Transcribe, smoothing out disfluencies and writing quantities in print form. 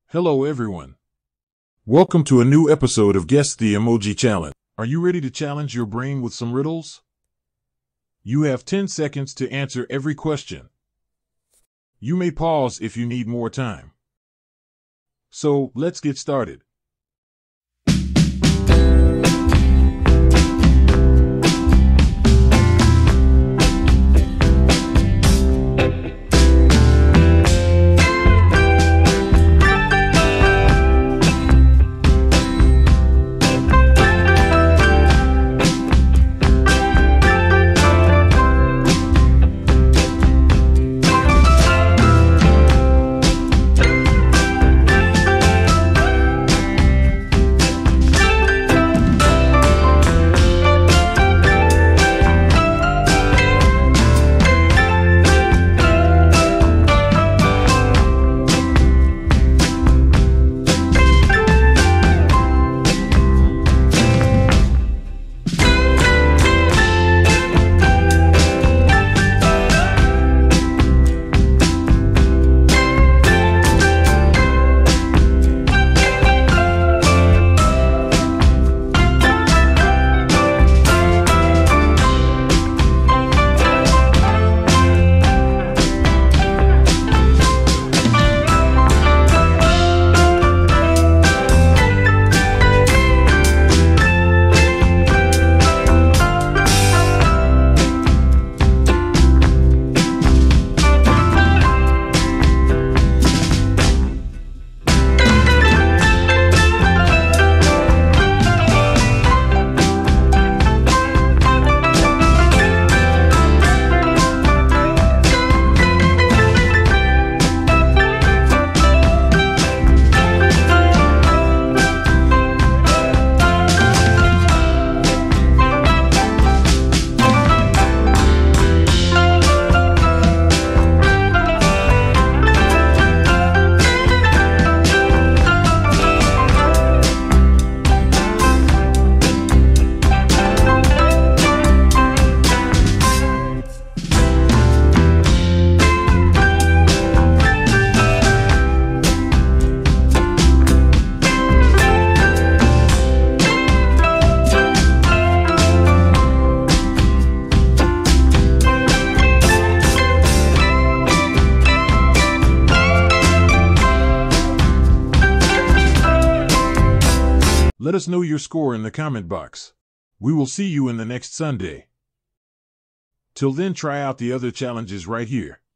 Hello everyone. Welcome to a new episode of Guess the Emoji Challenge. Are you ready to challenge your brain with some riddles? You have 10 seconds to answer every question. You may pause if you need more time. So, let's get started. Let us know your score in the comment box. We will see you in the next Sunday. Till then, try out the other challenges right here.